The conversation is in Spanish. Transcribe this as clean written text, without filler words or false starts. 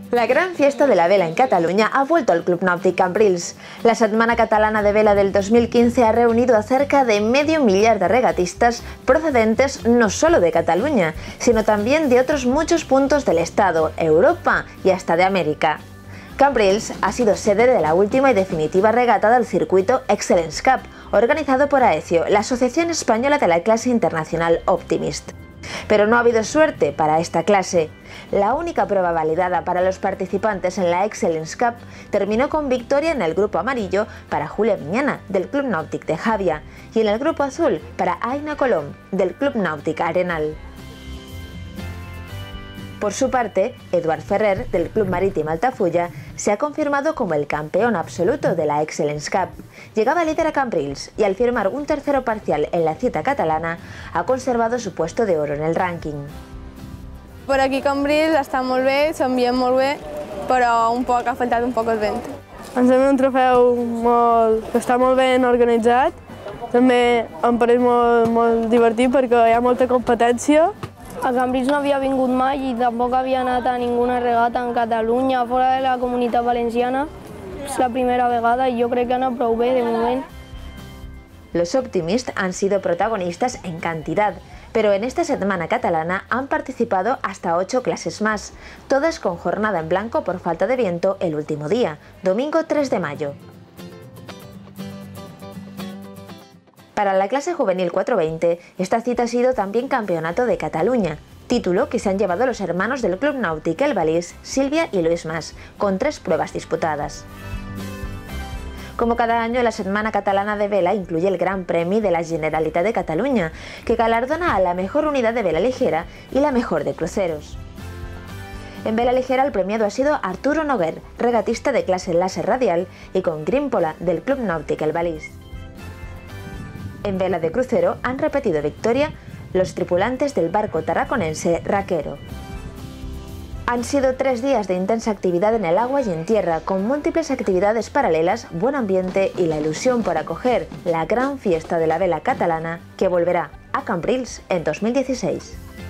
La gran fiesta de la vela en Cataluña ha vuelto al Club Nàutic Cambrils. La Setmana Catalana de Vela del 2015 ha reunido a cerca de medio millar de regatistas procedentes no solo de Cataluña, sino también de otros muchos puntos del Estado, Europa y hasta de América. Cambrils ha sido sede de la última y definitiva regata del circuito Excellence Cup, organizado por AECIO, la Asociación Española de la Clase Internacional Optimist. Pero no ha habido suerte para esta clase. La única prueba validada para los participantes en la Excellence Cup terminó con victoria en el grupo amarillo para Julia Miñana, del Club Nàutic de Javia, y en el grupo azul para Aina Colom, del Club Nàutic Arenal. Por su parte, Eduard Ferrer, del Club Marítim Altafulla, se ha confirmado como el campeón absoluto de la Excellence Cup. Llegaba líder a Cambrils y al firmar un tercero parcial en la cita catalana, ha conservado su puesto de oro en el ranking. Per aquí Cambrils està molt bé, s'envien molt bé, però ha faltat un poc el vent. Ens sembla un trofeu que està molt ben organitzat, també em pareix molt divertit perquè hi ha molta competència. A Cambrils no havia vingut mai i tampoc havia anat a ninguna regata en Catalunya, fora de la Comunitat Valenciana. És la primera vegada i jo crec que ha anat prou bé de moment. Los Optimist han sido protagonistas en cantidad, pero en esta Setmana Catalana han participado hasta 8 clases más, todas con jornada en blanco por falta de viento el último día, domingo 3 de mayo. Para la clase juvenil 420, esta cita ha sido también Campeonato de Cataluña, título que se han llevado los hermanos del Club Nàutic El Valís, Silvia y Luis Mas, con 3 pruebas disputadas. Como cada año, la Setmana Catalana de Vela incluye el Gran Premi de la Generalitat de Cataluña, que galardona a la mejor unidad de vela ligera y la mejor de cruceros. En vela ligera el premiado ha sido Arturo Noguer, regatista de clase láser radial, y con Grímpola del Club Nàutic El Valís. En vela de crucero han repetido victoria los tripulantes del barco tarraconense Raquero. Han sido 3 días de intensa actividad en el agua y en tierra, con múltiples actividades paralelas, buen ambiente y la ilusión por acoger la gran fiesta de la vela catalana que volverá a Cambrils en 2016.